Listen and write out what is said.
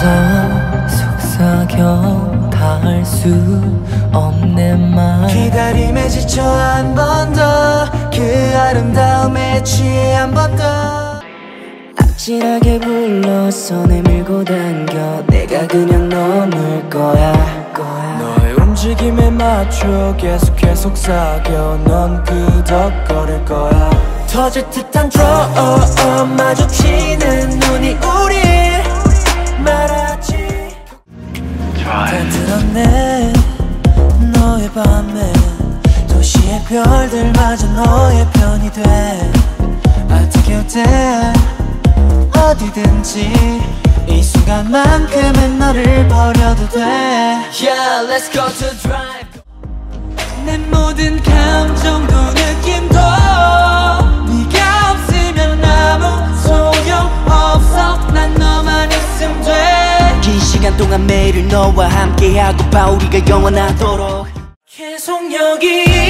속삭여 닿을 수 없는 말 기다림에 지쳐 한 번 더 그 아름다움에 취해 한 번 더 아찔하게 불러서 내밀고 당겨 내가 그냥 넘을 거야 너의 움직임에 맞춰 계속해 속삭여 넌 끄덕거릴 거야 터질 듯한 드럼 마주치는 눈이 우릴 말하지 들었네 너의 밤에 도시의 별들마저 너의 편이 돼 I'll take you there 어디든지 이 순간만큼은 너를 버려도 돼 Yeah, let's go to drive 내 모든 감정도 느낌도 네가 없으면 아무 소용없어 난 너만 있으면 돼 긴 시간 동안 매일을 너와 함께하고파 우리가 영원하도록 계속 여기